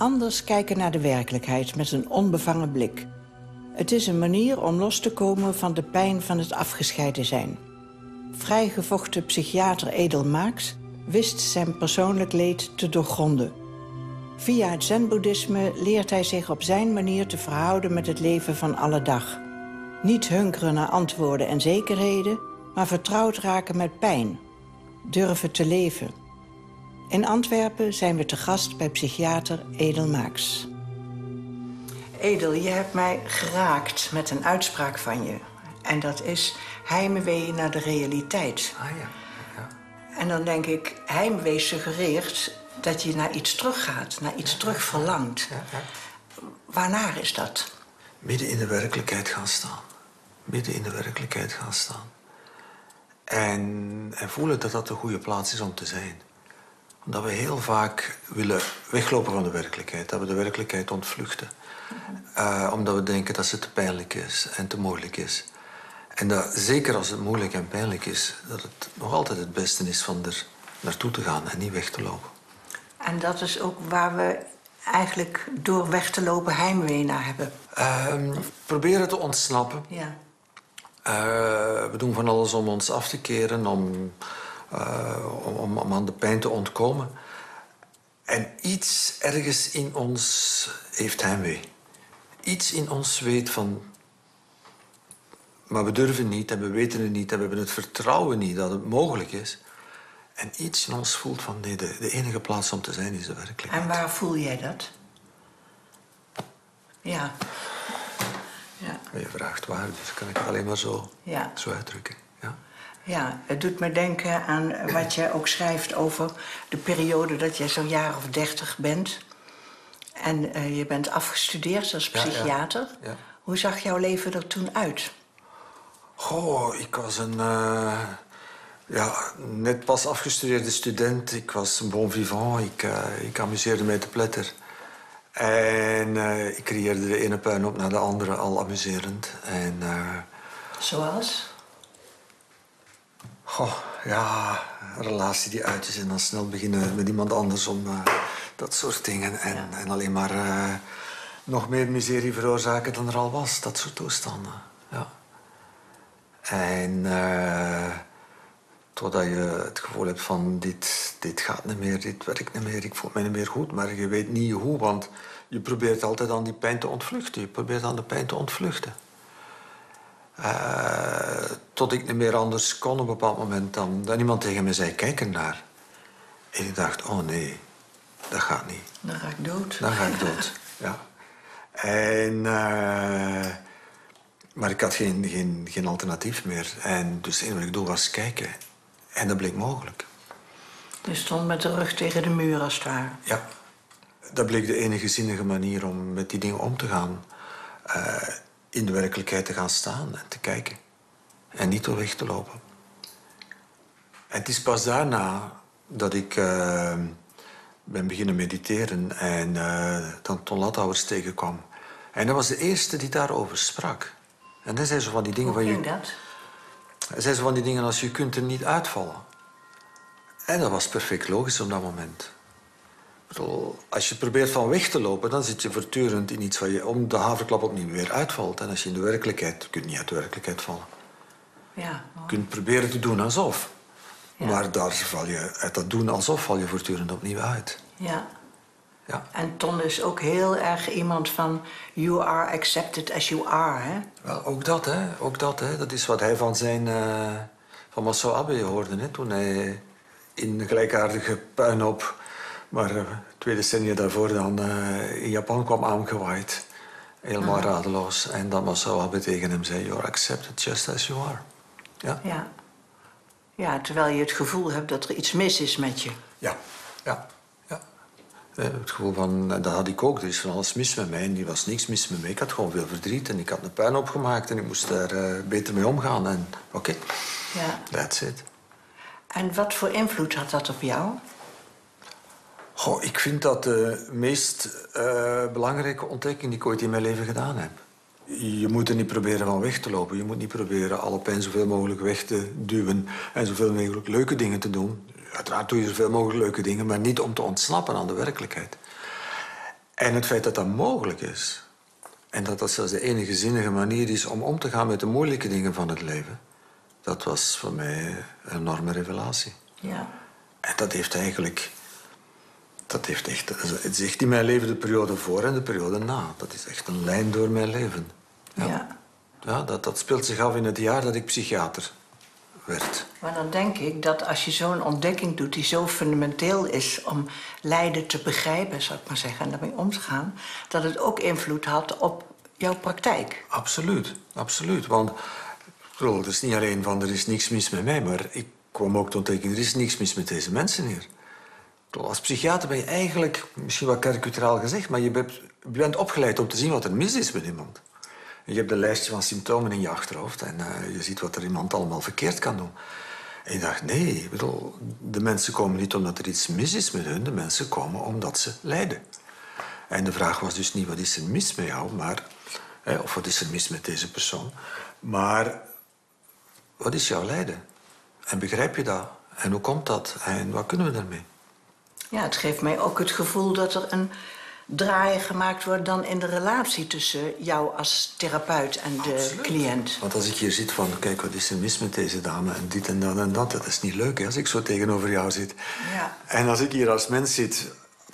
Anders kijken naar de werkelijkheid met een onbevangen blik. Het is een manier om los te komen van de pijn van het afgescheiden zijn. Vrijgevochten psychiater Edel Marx wist zijn persoonlijk leed te doorgronden. Via het zen-boeddhisme leert hij zich op zijn manier te verhouden met het leven van alle dag. Niet hunkeren naar antwoorden en zekerheden, maar vertrouwd raken met pijn. Durven te leven. In Antwerpen zijn we te gast bij psychiater Edel Marx. Edel, je hebt mij geraakt met een uitspraak van je. En dat is heimwee naar de realiteit. Ah ja. En dan denk ik, heimwee suggereert dat je naar iets teruggaat, naar iets terug verlangt. Ja. Waarnaar is dat? Midden in de werkelijkheid gaan staan. Midden in de werkelijkheid gaan staan. En voelen dat dat de goede plaats is om te zijn. Omdat we heel vaak willen weglopen van de werkelijkheid. Dat we de werkelijkheid ontvluchten. Omdat we denken dat ze te pijnlijk is en te moeilijk is. En dat, zeker als het moeilijk en pijnlijk is, dat het nog altijd het beste is van er naartoe te gaan en niet weg te lopen. En dat is ook waar we eigenlijk door weg te lopen heimwee naar hebben. Proberen te ontsnappen. Ja. We doen van alles om ons af te keren, om aan de pijn te ontkomen. En iets ergens in ons heeft heimwee. Iets in ons weet van... Maar we durven niet en we weten het niet en we hebben het vertrouwen niet dat het mogelijk is. En iets in ons voelt van nee, de enige plaats om te zijn is de werkelijkheid. En waar voel jij dat? Ja. Je vraagt waar, dus kan ik het alleen maar zo uitdrukken. Ja, het doet me denken aan wat je ook schrijft over de periode dat je zo'n jaar of 30 bent. En je bent afgestudeerd als psychiater. Ja. Hoe zag jouw leven er toen uit? Goh, ik was een net pas afgestudeerde student. Ik was een bon vivant. Ik amuseerde mij te pletter. En ik creëerde de ene puinhoop naar de andere, al amuserend. En, Zoals? Een relatie die uit is en dan snel beginnen met iemand anders om dat soort dingen. En alleen maar nog meer miserie veroorzaken dan er al was. Dat soort toestanden, ja. En totdat je het gevoel hebt van dit gaat niet meer, dit werkt niet meer, ik voel me niet meer goed. Maar je weet niet hoe, want je probeert altijd aan die pijn te ontvluchten. Je probeert aan de pijn te ontvluchten. Tot ik niet meer anders kon op een bepaald moment dan iemand tegen me zei, kijk ernaar. En ik dacht, oh nee, dat gaat niet. Dan ga ik dood. Dan ga ik dood, ja. En... Maar ik had geen alternatief meer. En dus het enige wat ik doe was kijken. En dat bleek mogelijk. Je stond met de rug tegen de muur als het ware. Ja. Dat bleek de enige zinnige manier om met die dingen om te gaan. In de werkelijkheid te gaan staan en te kijken. En niet door weg te lopen. En het is pas daarna dat ik ben beginnen mediteren. En dan Ton Lataubers tegenkwam. En dat was de eerste die daarover sprak. En dan zei ze van die dingen... Hoe ging dat? Hij zei zo van die dingen als je kunt er niet uitvallen. En dat was perfect logisch op dat moment. Ik bedoel, als je probeert van weg te lopen, dan zit je voortdurend in iets waar je om de haverklap opnieuw weer uitvalt. En als je in de werkelijkheid... Je kunt niet uit de werkelijkheid vallen. Ja. Je kunt proberen te doen alsof. Ja. Maar uit dat doen alsof val je voortdurend opnieuw uit. Ja. Ja. En Ton is ook heel erg iemand van... You are accepted as you are, hè? Wel, ook dat, hè. Ook dat, hè. Dat is wat hij van zijn... van Masao Abe hoorde, hè. Toen hij in een gelijkaardige puinhoop... maar 2 decennia daarvoor dan in Japan kwam aangewaaid. Helemaal radeloos. En dat Masao Abe tegen hem zei... You are accepted just as you are. Ja. Ja. Ja, terwijl je het gevoel hebt dat er iets mis is met je. Ja. Het gevoel van, dat had ik ook, er is van alles mis met mij en die was niks mis met mij. Ik had gewoon veel verdriet en ik had een puinhoop gemaakt en ik moest daar beter mee omgaan. En oké, that's it. En wat voor invloed had dat op jou? Goh, ik vind dat de meest belangrijke ontdekking die ik ooit in mijn leven gedaan heb. Je moet er niet proberen van weg te lopen. Je moet niet proberen alle pijn zoveel mogelijk weg te duwen en zoveel mogelijk leuke dingen te doen. Uiteraard doe je zoveel mogelijk leuke dingen, maar niet om te ontsnappen aan de werkelijkheid. En het feit dat dat mogelijk is, en dat dat zelfs de enige zinnige manier is om te gaan met de moeilijke dingen van het leven, dat was voor mij een enorme revelatie. Ja. En dat heeft eigenlijk... Het is echt in mijn leven de periode voor en de periode na. Dat is echt een lijn door mijn leven. Ja, dat speelt zich af in het jaar dat ik psychiater werd. Maar dan denk ik dat als je zo'n ontdekking doet die zo fundamenteel is om lijden te begrijpen, zou ik maar zeggen, en daarmee om te gaan, dat het ook invloed had op jouw praktijk. Absoluut, absoluut. Want het is niet alleen van er is niks mis met mij, maar ik kwam ook tot ontdekking, er is niks mis met deze mensen hier. Als psychiater ben je eigenlijk, misschien wat karikaturaal gezegd, maar je bent opgeleid om te zien wat er mis is met iemand. Je hebt een lijstje van symptomen in je achterhoofd en je ziet wat er iemand allemaal verkeerd kan doen. En je dacht, nee, de mensen komen niet omdat er iets mis is met hun, de mensen komen omdat ze lijden. En de vraag was dus niet wat is er mis met jou, of wat is er mis met deze persoon, maar wat is jouw lijden? En begrijp je dat? En hoe komt dat? En wat kunnen we daarmee? Ja, het geeft mij ook het gevoel dat er een draai gemaakt wordt dan in de relatie tussen jou als therapeut en de cliënt. Want als ik hier zit van, kijk, wat is er mis met deze dame en dit en dat en dat is niet leuk hè, als ik zo tegenover jou zit. Ja. En als ik hier als mens zit,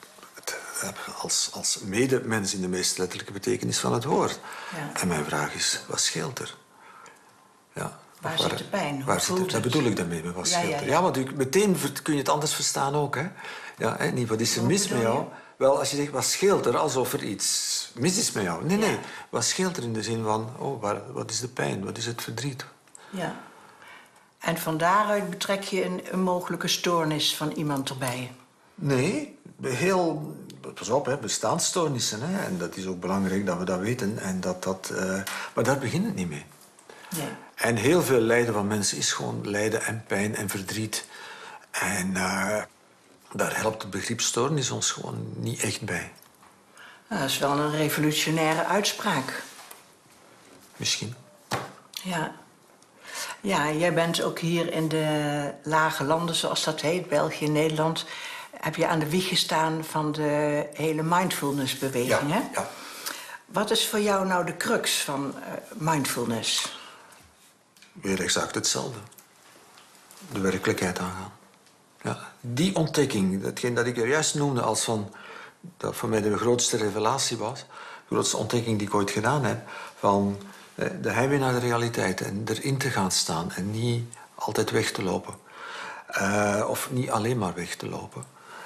als medemens in de meest letterlijke betekenis van het woord. Ja. En mijn vraag is, wat scheelt er? Ja. Waar zit de pijn? Dat bedoel ik daarmee, wat scheelt er? Ja, want meteen kun je het anders verstaan ook. Hè? Ja, hè? Niet wat is er mis met jou? Wel, als je zegt, wat scheelt er? Alsof er iets mis is met jou. Nee. Wat scheelt er in de zin van, wat is de pijn? Wat is het verdriet? Ja. En van daaruit betrek je een mogelijke stoornis van iemand erbij? Nee, pas op, hè, bestaansstoornissen. Hè? En dat is ook belangrijk dat we dat weten. En maar daar begint het niet mee. Nee. En heel veel lijden van mensen is gewoon lijden en pijn en verdriet. En daar helpt het begrip stoornis ons gewoon niet echt bij. Nou, dat is wel een revolutionaire uitspraak. Misschien. Ja. Ja, jij bent ook hier in de lage landen, zoals dat heet, België, Nederland, heb je aan de wieg gestaan van de hele mindfulness-beweging, hè? Ja. Wat is voor jou nou de crux van mindfulness? Weer exact hetzelfde. De werkelijkheid aangaan. Ja. Die ontdekking, datgene dat ik er juist noemde als van, dat voor mij de grootste revelatie was, de grootste ontdekking die ik ooit gedaan heb, van de heimwee naar de realiteit en erin te gaan staan en niet altijd weg te lopen. Of niet alleen maar weg te lopen.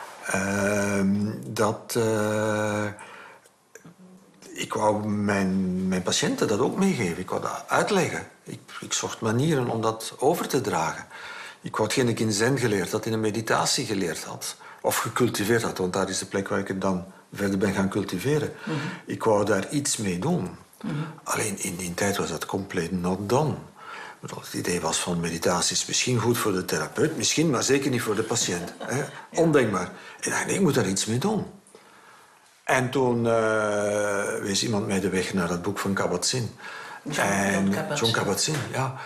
Ik wou mijn patiënten dat ook meegeven. Ik wou dat uitleggen. Ik zocht manieren om dat over te dragen. Ik wou hetgeen ik in zen geleerd had, in een meditatie geleerd had. Of gecultiveerd had, want daar is de plek waar ik het dan verder ben gaan cultiveren. Mm-hmm. Ik wou daar iets mee doen. Mm-hmm. Alleen in die tijd was dat compleet not done. Het idee was van meditatie is misschien goed voor de therapeut, misschien, maar zeker niet voor de patiënt. Hè? Ondenkbaar. En dacht, ik moet daar iets mee doen. En toen wees iemand mij de weg naar dat boek van Kabat-Zinn. John Kabat-Zinn, ja.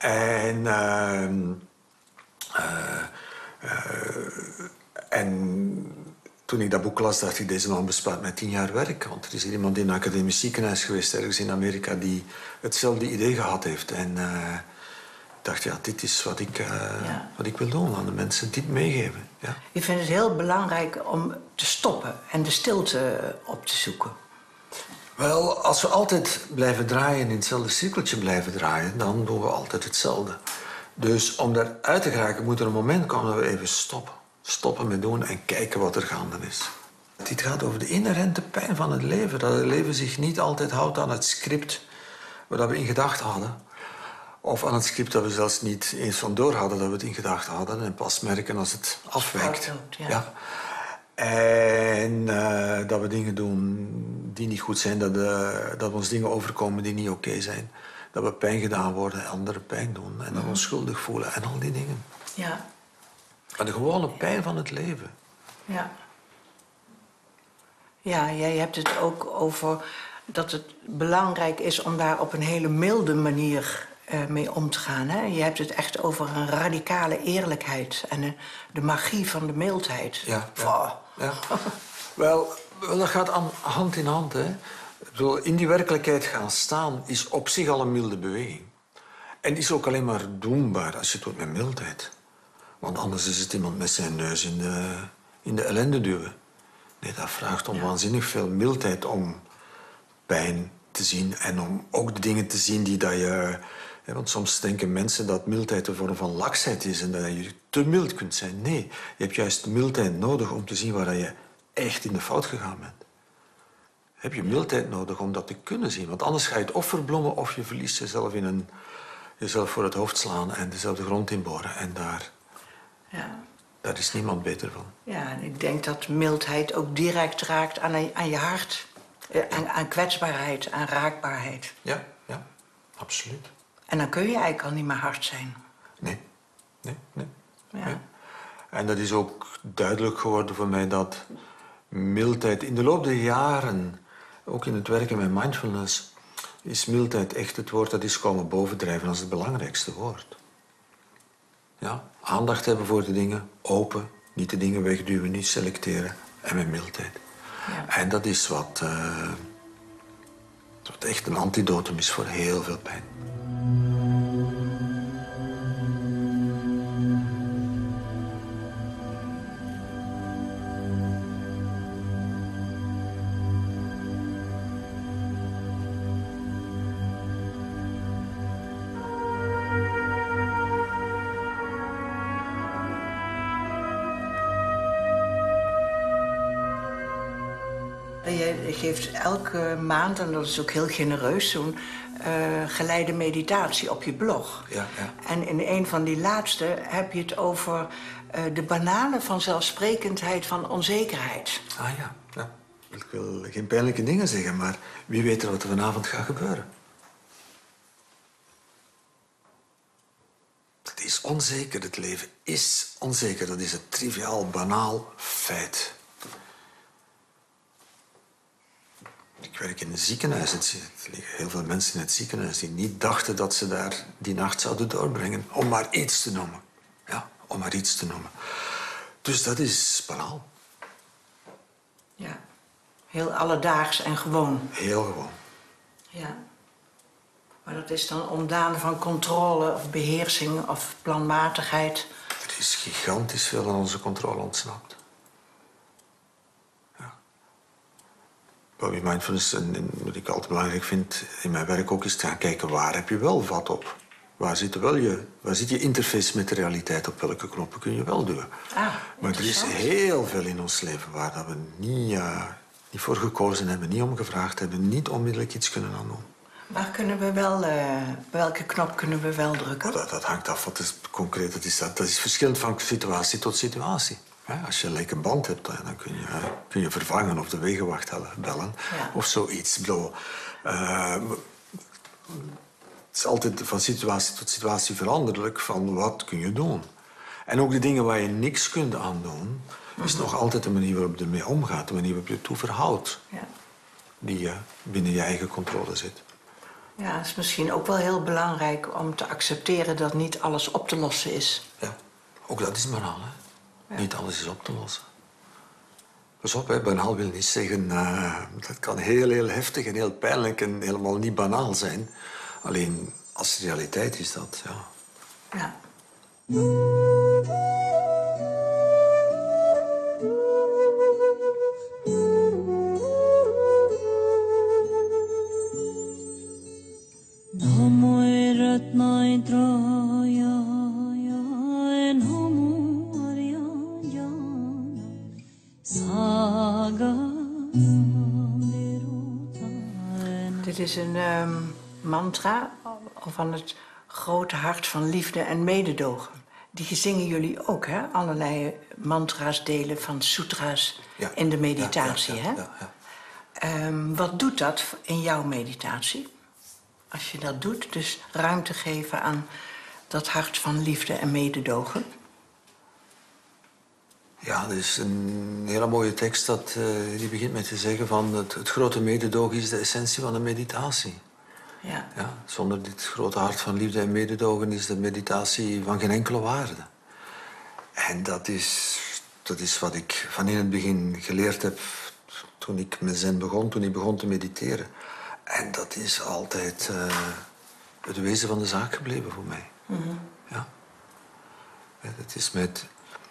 En toen ik dat boek las, dacht ik, deze man bespaart mij 10 jaar werk. Want er is hier iemand in een academisch ziekenhuis geweest, ergens in Amerika, die hetzelfde idee gehad heeft. En ik dacht, ja, dit is wat ik wil doen, aan de mensen dit meegeven. Ja. Je vindt het heel belangrijk om te stoppen en de stilte op te zoeken. Wel, als we altijd blijven draaien, in hetzelfde cirkeltje blijven draaien, dan doen we altijd hetzelfde. Dus om daaruit te geraken moet er een moment komen dat we even stoppen. Stoppen met doen en kijken wat er gaande is. Dit gaat over de inherente pijn van het leven. Dat het leven zich niet altijd houdt aan het script waar we in gedachten hadden. Of aan het script dat we zelfs niet eens van door hadden dat we het in gedachten hadden. En pas merken als het afwijkt. Ja. En dat we dingen doen die niet goed zijn. Dat ons dingen overkomen die niet oké zijn. Dat we pijn gedaan worden en anderen pijn doen. En dat we ons schuldig voelen en al die dingen. Ja. Maar de gewone pijn van het leven. Ja. Ja, jij hebt het ook over dat het belangrijk is om daar op een hele milde manier mee om te gaan. Hè? Je hebt het echt over een radicale eerlijkheid en de magie van de mildheid. Ja. Ja. Wel, Wel, dat gaat hand in hand. Hè. Ik bedoel, in die werkelijkheid gaan staan is op zich al een milde beweging. En is ook alleen maar doenbaar als je het doet met mildheid. Want anders is het iemand met zijn neus in de ellende duwen. Nee, dat vraagt om waanzinnig veel mildheid om pijn te zien en om ook de dingen te zien die dat je... Want soms denken mensen dat mildheid een vorm van laksheid is en dat je te mild kunt zijn. Nee, je hebt juist mildheid nodig om te zien waar je echt in de fout gegaan bent. Heb je mildheid nodig om dat te kunnen zien. Want anders ga je het of verblommen of je verliest jezelf in jezelf voor het hoofd slaan en dezelfde grond inboren. En daar is niemand beter van. Ja, en ik denk dat mildheid ook direct raakt aan je hart. Aan kwetsbaarheid, aan raakbaarheid. Ja, absoluut. En dan kun je eigenlijk al niet meer hard zijn. Nee. Ja. En dat is ook duidelijk geworden voor mij dat mildheid in de loop der jaren, ook in het werken met mindfulness, is mildheid echt het woord dat is komen bovendrijven als het belangrijkste woord. Ja, aandacht hebben voor de dingen, open, niet de dingen wegduwen, niet selecteren en met mildheid. Ja. En dat is wat echt een antidotum is voor heel veel pijn. Je geeft elke maand, en dat is ook heel genereus, zo'n geleide meditatie op je blog. Ja. En in een van die laatste heb je het over de banale vanzelfsprekendheid van onzekerheid. Ah ja. Ik wil geen pijnlijke dingen zeggen, maar wie weet er wat er vanavond gaat gebeuren. Het is onzeker, het leven is onzeker. Dat is een triviaal, banaal feit. Ik werk in een ziekenhuis. Er liggen heel veel mensen in het ziekenhuis die niet dachten dat ze daar die nacht zouden doorbrengen. Om maar iets te noemen. Ja, om maar iets te noemen. Dus dat is banaal. Ja, heel alledaags en gewoon. Heel gewoon. Ja. Maar dat is dan ontdaan van controle of beheersing of planmatigheid. Er is gigantisch veel aan onze controle ontsnapt. Wat mindfulness en wat ik altijd belangrijk vind in mijn werk ook is te gaan kijken waar heb je wel vat op. Waar zit je interface met de realiteit? Op welke knoppen kun je wel duwen? Maar er is heel veel in ons leven waar dat we niet voor gekozen hebben, niet om gevraagd hebben, niet onmiddellijk iets kunnen aan doen. Waar kunnen we wel, welke knop kunnen we wel drukken? Dat hangt af wat is concreet. Dat is verschillend van situatie tot situatie. Als je een leke band hebt, dan kun je vervangen of de wegenwacht bellen. Ja. Of zoiets. Het is altijd van situatie tot situatie veranderlijk van wat kun je doen. En ook de dingen waar je niks kunt aan doen, is nog altijd de manier waarop je ermee omgaat. De manier waarop je het toe verhoudt. Ja. Die binnen je eigen controle zit. Ja, het is misschien ook wel heel belangrijk om te accepteren dat niet alles op te lossen is. Ja, ook dat is banaal, hè. Ja. Niet alles is op te lossen. Pas op, hè, banaal wil niet zeggen... dat kan heel, heel heftig en heel pijnlijk en helemaal niet banaal zijn. Alleen als realiteit is dat, ja. Dit is een mantra van het grote hart van liefde en mededogen. Die zingen jullie ook, hè? Allerlei mantra's delen van sutra's in de meditatie, hè? Wat doet dat in jouw meditatie? Als je dat doet, dus ruimte geven aan dat hart van liefde en mededogen. Ja, er is een hele mooie tekst die begint met te zeggen van het grote mededogen is de essentie van de meditatie. Ja. Zonder dit grote hart van liefde en mededogen is de meditatie van geen enkele waarde. En dat is wat ik van in het begin geleerd heb toen ik met zen begon, toen ik begon te mediteren. En dat is altijd het wezen van de zaak gebleven voor mij. Ja. Het is met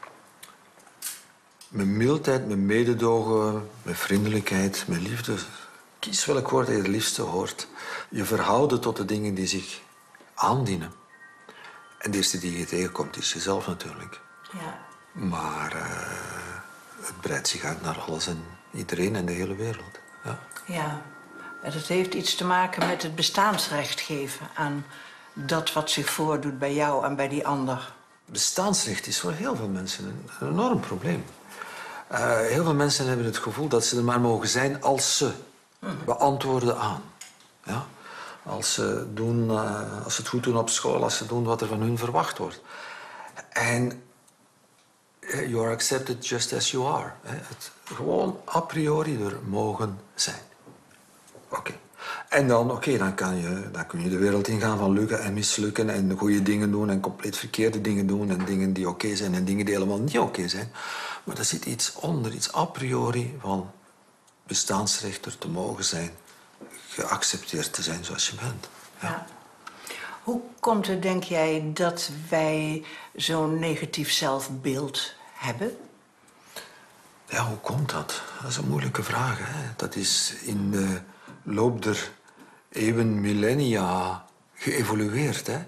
mildheid, met mededogen, met vriendelijkheid, met liefde. Kies welk woord je het liefste hoort. Je verhouden tot de dingen die zich aandienen. En de eerste die je tegenkomt is jezelf natuurlijk. Ja. Maar het breidt zich uit naar alles en iedereen en de hele wereld. Ja. Ja. Het heeft iets te maken met het bestaansrecht geven aan dat wat zich voordoet bij jou en bij die ander. Bestaansrecht is voor heel veel mensen een enorm probleem. Heel veel mensen hebben het gevoel dat ze er maar mogen zijn als ze beantwoorden aan. Ja? Als ze het goed doen op school, als ze doen wat er van hun verwacht wordt. En you are accepted just as you are. Het gewoon a priori er mogen zijn. Oké. En dan, dan kun je de wereld ingaan van lukken en mislukken en goede dingen doen en compleet verkeerde dingen doen en dingen die oké zijn en dingen die helemaal niet oké zijn. Maar er zit iets onder, iets a priori van bestaansrecht er te mogen zijn, geaccepteerd te zijn zoals je bent. Ja. Ja. Hoe komt het, denk jij, dat wij zo'n negatief zelfbeeld hebben? Ja, hoe komt dat? Dat is een moeilijke vraag. Hè? Dat is in de loop der eeuwen, millennia geëvolueerd. Hè?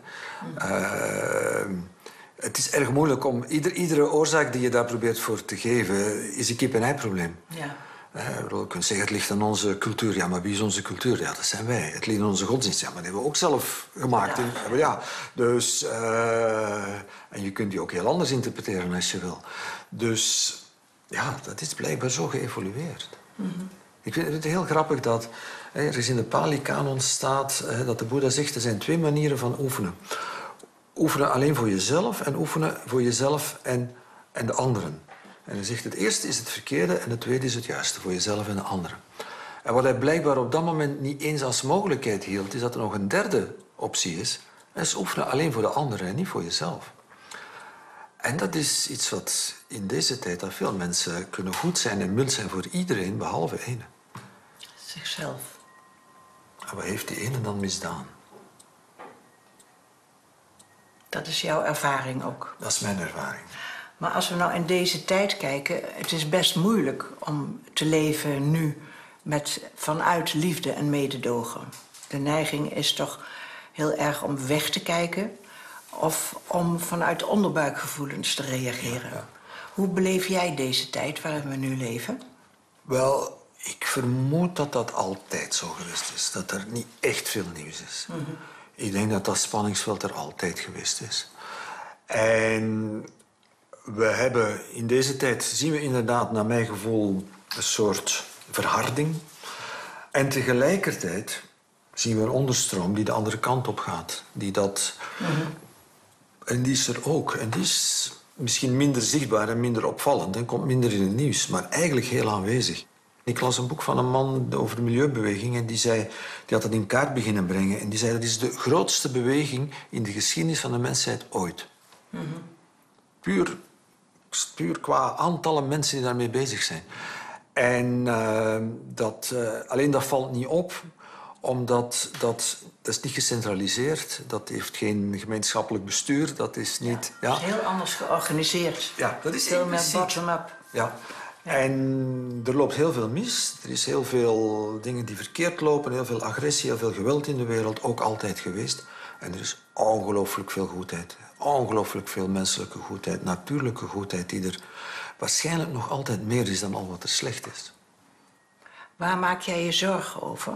Het is erg moeilijk om... Iedere oorzaak die je daar probeert voor te geven, is een kip-en-ei-probleem. Ja. Je kunt zeggen, het ligt aan onze cultuur. Ja, maar wie is onze cultuur? Ja, dat zijn wij. Het ligt aan onze godsdienst. Ja, maar die hebben we ook zelf gemaakt. Ja. Dus, en je kunt die ook heel anders interpreteren als je wil. Dus ja, dat is blijkbaar zo geëvolueerd. Ik vind het heel grappig dat er is in de Pali-kanon staat dat de Boeddha zegt, er zijn 2 manieren van oefenen. Oefenen alleen voor jezelf en oefenen voor jezelf en de anderen. En hij zegt, het eerste is het verkeerde en het tweede is het juiste, voor jezelf en de anderen. En wat hij blijkbaar op dat moment niet eens als mogelijkheid hield, is dat er nog een derde optie is. Dat is oefenen alleen voor de anderen en niet voor jezelf. En dat is iets wat in deze tijd, dat veel mensen kunnen goed zijn en mild zijn voor iedereen, behalve ene. Zichzelf. En wat heeft die ene dan misdaan? Dat is jouw ervaring ook. Dat is mijn ervaring. Maar als we nou in deze tijd kijken, het is best moeilijk om te leven nu vanuit liefde en mededogen. De neiging is toch heel erg om weg te kijken of om vanuit onderbuikgevoelens te reageren. Ja. Hoe beleef jij deze tijd waarin we nu leven? Wel, ik vermoed dat dat altijd zo geweest is. Dat er niet echt veel nieuws is. Ik denk dat dat spanningsveld er altijd geweest is. En we hebben in deze tijd, zien we inderdaad naar mijn gevoel, een soort verharding. En tegelijkertijd zien we een onderstroom die de andere kant op gaat. En die is er ook. En die is misschien minder zichtbaar en minder opvallend en komt minder in het nieuws, maar eigenlijk heel aanwezig. Ik las een boek van een man over de milieubeweging en die had dat in kaart beginnen brengen. En die zei, dat is de grootste beweging in de geschiedenis van de mensheid ooit. Puur qua aantallen mensen die daarmee bezig zijn. En alleen dat valt niet op, omdat dat is niet gecentraliseerd. Dat heeft geen gemeenschappelijk bestuur. Dat is niet... Ja, dat is heel anders georganiseerd. Ja, dat is veel meer bottom-up. Ja. En er loopt heel veel mis. Er is heel veel dingen die verkeerd lopen. Heel veel agressie, heel veel geweld in de wereld. Ook altijd geweest. En er is ongelooflijk veel goedheid. Ongelooflijk veel menselijke goedheid. Natuurlijke goedheid die er waarschijnlijk nog altijd meer is dan al wat er slecht is. Waar maak jij je zorgen over?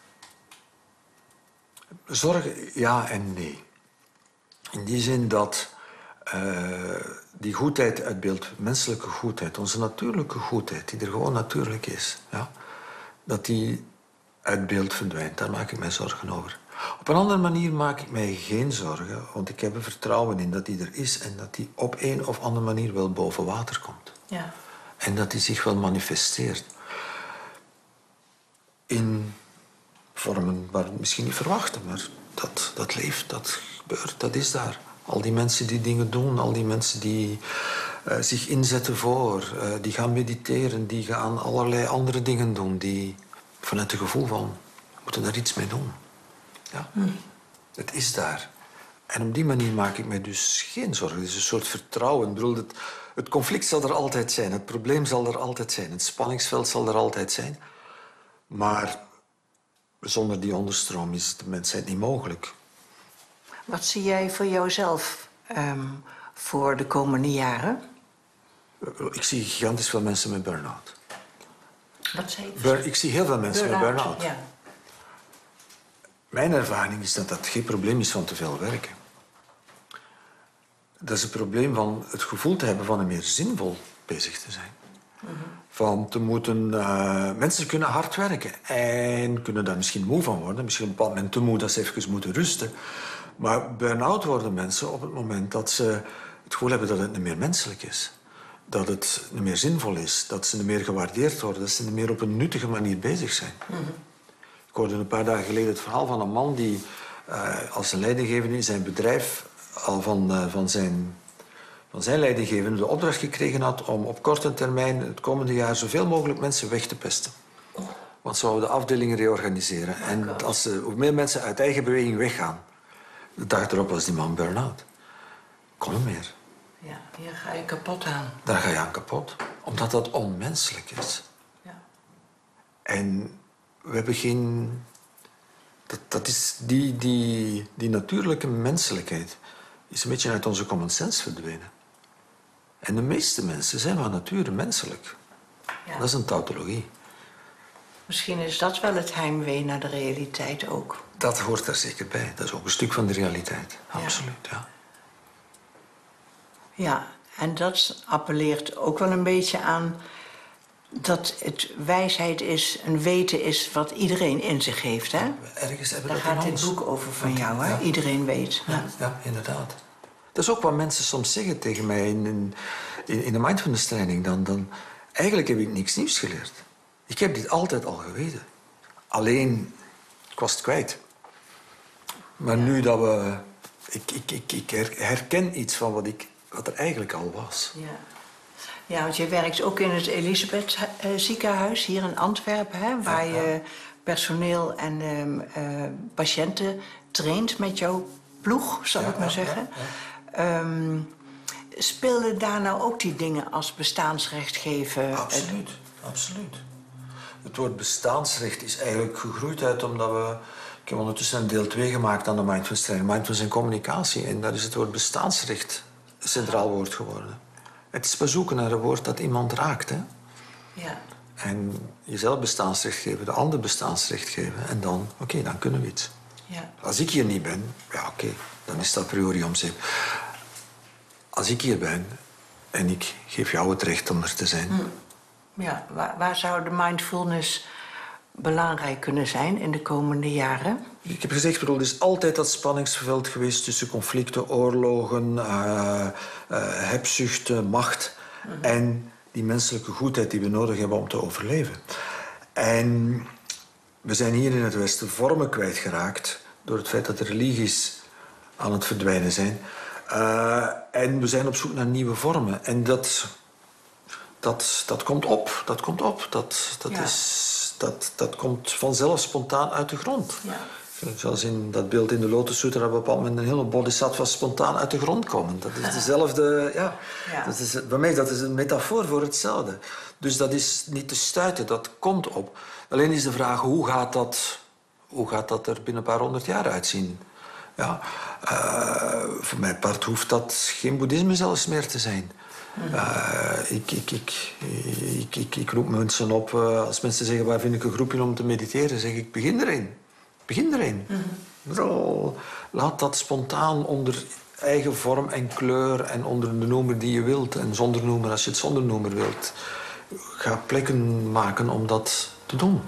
Zorgen, ja en nee. In die zin dat die goedheid uitbeeldt, menselijke goedheid, onze natuurlijke goedheid, die er gewoon natuurlijk is, ja, dat die uit beeld verdwijnt. Daar maak ik mij zorgen over. Op een andere manier maak ik mij geen zorgen, want ik heb er vertrouwen in dat die er is en dat die op een of andere manier wel boven water komt. Ja. En dat die zich wel manifesteert. In vormen waar we het misschien niet verwachten, maar dat leeft, dat gebeurt, dat is daar. Al die mensen die dingen doen, al die mensen die zich inzetten voor. Die gaan mediteren, die gaan allerlei andere dingen doen. Die vanuit het gevoel van, we moeten daar iets mee doen. Ja. Het is daar. En op die manier maak ik mij dus geen zorgen. Het is een soort vertrouwen. Ik bedoel, het conflict zal er altijd zijn. Het probleem zal er altijd zijn. Het spanningsveld zal er altijd zijn. Maar zonder die onderstroom is de mensheid niet mogelijk. Wat zie jij voor jouzelf voor de komende jaren? Ik zie gigantisch veel mensen met burn-out. Wat zei je? Ik zie heel veel mensen met burn-out. Ja. Mijn ervaring is dat dat geen probleem is van te veel werken. Dat is het probleem van het gevoel te hebben van meer zinvol bezig te zijn. Van te moeten... mensen kunnen hard werken en kunnen daar misschien moe van worden. Misschien op een bepaald moment te moe dat ze even moeten rusten. Maar burn-out worden mensen op het moment dat ze het gevoel hebben dat het niet meer menselijk is. Dat het niet meer zinvol is. Dat ze niet meer gewaardeerd worden. Dat ze niet meer op een nuttige manier bezig zijn. Ik hoorde een paar dagen geleden het verhaal van een man die als een leidinggevende in zijn bedrijf al van zijn leidinggevende de opdracht gekregen had om op korte termijn het komende jaar zoveel mogelijk mensen weg te pesten. Want ze wouden de afdelingen reorganiseren. En hoe meer mensen uit eigen beweging weggaan, de dag erop was die man burn-out. Kon hem meer. Ja, hier ga je kapot aan. Daar ga je aan kapot. Omdat dat onmenselijk is. Ja. En we hebben geen... Dat is die natuurlijke menselijkheid is een beetje uit onze common sense verdwenen. En de meeste mensen zijn van nature menselijk. Ja. Dat is een tautologie. Misschien is dat wel het heimwee naar de realiteit ook. Dat hoort er zeker bij. Dat is ook een stuk van de realiteit. Absoluut, ja. Ja, en dat appelleert ook wel een beetje aan dat het wijsheid is, een weten is wat iedereen in zich heeft, hè? Ergens hebben Daar dat gaat dit boek over van jou, hè? Ja. Iedereen weet. Ja, ja, inderdaad. Dat is ook wat mensen soms zeggen tegen mij in de mindfulness training. Dan, eigenlijk heb ik niks nieuws geleerd. Ik heb dit altijd al geweten. Alleen, ik was het kwijt. Maar nu dat we... Ik herken iets van wat er eigenlijk al was. Ja. Ja, want je werkt ook in het Elisabeth ziekenhuis hier in Antwerpen, hè, waar je personeel en patiënten traint met jouw ploeg, zal ik maar zeggen. Speelden daar nou ook die dingen als bestaansrecht geven? Absoluut, absoluut. Het woord bestaansrecht is eigenlijk gegroeid uit omdat we... Ik heb ondertussen een deel 2 gemaakt aan de mindfulness training, mindfulness en communicatie. En daar is het woord bestaansrecht een centraal woord geworden. Het is zoeken naar een woord dat iemand raakt, hè? Ja. En jezelf bestaansrecht geven, de ander bestaansrecht geven. En dan, oké, dan kunnen we iets. Ja. Als ik hier niet ben, ja oké, dan is dat a priori om zeep. Als ik hier ben en ik geef jou het recht om er te zijn. Ja, waar zou de mindfulness belangrijk kunnen zijn in de komende jaren? Ik heb gezegd, er is altijd dat spanningsveld geweest tussen conflicten, oorlogen, hebzucht, macht en die menselijke goedheid die we nodig hebben om te overleven. En we zijn hier in het Westen vormen kwijtgeraakt door het feit dat de religies aan het verdwijnen zijn. En we zijn op zoek naar nieuwe vormen. En dat komt op. Dat komt op. Dat komt vanzelf spontaan uit de grond. Ja. Zoals in dat beeld in de Lotus Sutra, dat op een bepaald moment een hele bodhisattva spontaan uit de grond komen. Dat is dezelfde... Ja. Dat is, bij mij dat is een metafoor voor hetzelfde. Dus dat is niet te stuiten, dat komt op. Alleen is de vraag, hoe gaat dat er binnen een paar 100 jaar uitzien? Ja, voor mijn part hoeft dat geen boeddhisme zelfs meer te zijn. Ik roep mensen op, als mensen zeggen waar vind ik een groepje om te mediteren, zeg ik begin erin. Begin erin. Laat dat spontaan onder eigen vorm en kleur en onder de noemer die je wilt en zonder noemer als je het zonder noemer wilt. Ga plekken maken om dat te doen.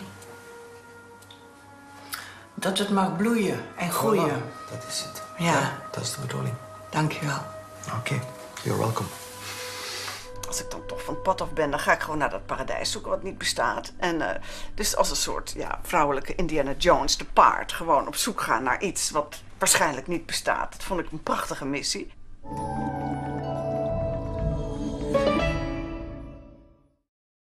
Dat het mag bloeien en groeien. Voilà, dat is het. Ja. Dat is de bedoeling. Dank je wel. Oké, you're welcome. Als ik dan toch van het pad af ben, dan ga ik gewoon naar dat paradijs zoeken wat niet bestaat. En dus als een soort vrouwelijke Indiana Jones, de paard, gewoon op zoek gaan naar iets wat waarschijnlijk niet bestaat. Dat vond ik een prachtige missie.